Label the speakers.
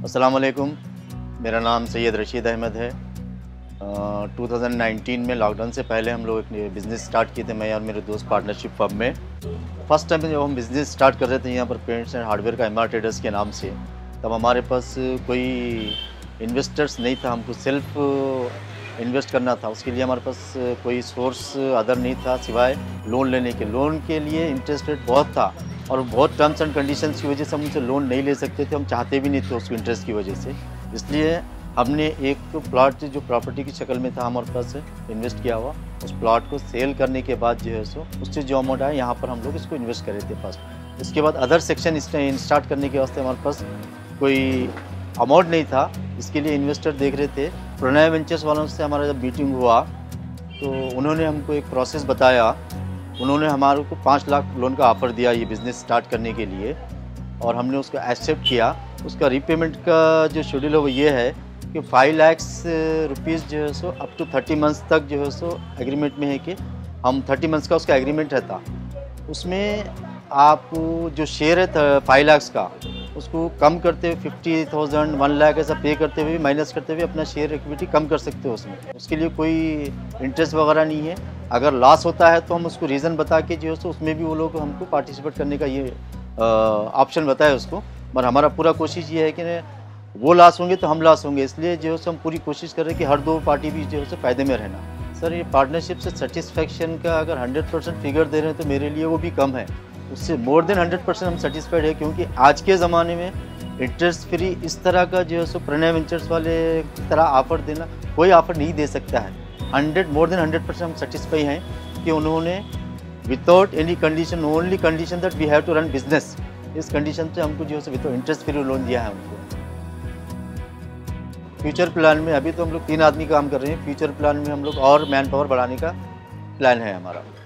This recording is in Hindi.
Speaker 1: अस्सलाम वालेकुम। मेरा नाम सैयद रशीद अहमद है। 2019 में लॉकडाउन से पहले हम लोग एक बिज़नेस स्टार्ट किए थे, मैं और मेरे दोस्त पार्टनरशिप फर्म में। फर्स्ट टाइम जब हम बिज़नेस स्टार्ट कर रहे थे यहाँ पर पेंट्स एंड हार्डवेयर का एमआर ट्रेडर्स के नाम से, तब हमारे पास कोई इन्वेस्टर्स नहीं था, हमको सेल्फ इन्वेस्ट करना था। उसके लिए हमारे पास कोई सोर्स अदर नहीं था सिवाय लोन लेने के। लोन के लिए इंटरेस्ट रेट बहुत था और बहुत टर्म्स एंड कंडीशंस की वजह से हम उनसे लोन नहीं ले सकते थे, हम चाहते भी नहीं थे उसको इंटरेस्ट की वजह से। इसलिए हमने एक प्लॉट जो प्रॉपर्टी की शक्ल में था हमारे पास इन्वेस्ट किया हुआ, उस प्लॉट को सेल करने के बाद जो है सो उससे जो अमाउंट आया यहाँ पर हम लोग इसको इन्वेस्ट करे थे फर्स्ट। इसके बाद अदर सेक्शन स्टार्ट करने के वास्ते हमारे पास कोई अमाउंट नहीं था, इसके लिए इन्वेस्टर देख रहे थे। प्रणय वेंचर्स वालों से हमारा जब मीटिंग हुआ तो उन्होंने हमको एक प्रोसेस बताया। उन्होंने हमारे को 5 लाख लोन का ऑफ़र दिया ये बिज़नेस स्टार्ट करने के लिए और हमने उसको एक्सेप्ट किया। उसका रीपेमेंट का जो शेड्यूल है वो ये है कि 5 लाख रुपीज़ जो है सो अप टू 30 मंथ्स तक जो है सो एग्रीमेंट में है कि हम 30 मंथ्स का उसका एग्रीमेंट रहता। उसमें आप जो शेयर है 5 लाख का उसको कम करते हुए 50,000 1 लाख ऐसा पे करते हुए माइनस करते हुए अपना शेयर इक्विटी कम कर सकते हो उसमें। उसके लिए कोई इंटरेस्ट वगैरह नहीं है। अगर लॉस होता है तो हम उसको रीज़न बता के जो है सो उसमें भी वो लोग हमको पार्टिसिपेट करने का ये ऑप्शन बताए उसको। पर हमारा पूरा कोशिश ये है कि वो लॉस होंगे तो हम लॉस होंगे, इसलिए जो है सो हम पूरी कोशिश कर रहे हैं कि हर दो पार्टी भी जो है सो फ़ायदे में रहना। सर ये पार्टनरशिप से सेटिस्फेक्शन का अगर 100% फिगर दे रहे हैं तो मेरे लिए वो भी कम है। उससे मोर देन 100% हम सेटिस्फाइड है, क्योंकि आज के ज़माने में इंटरेस्ट फ्री इस तरह का जो है सो प्रणय वेंचर्स वाले की तरह ऑफ़र देना कोई ऑफ़र नहीं दे सकता है। मोर देन 100% हम सेटिस्फाई हैं कि उन्होंने without any condition, only condition that we have to run business, इस कंडीशन से हमको जो है विदाउट इंटरेस्ट फ्री लोन दिया है हमको। फ्यूचर प्लान में अभी तो हम लोग 3 आदमी काम कर रहे हैं, फ्यूचर प्लान में हम लोग और मैन पावर बढ़ाने का प्लान है हमारा।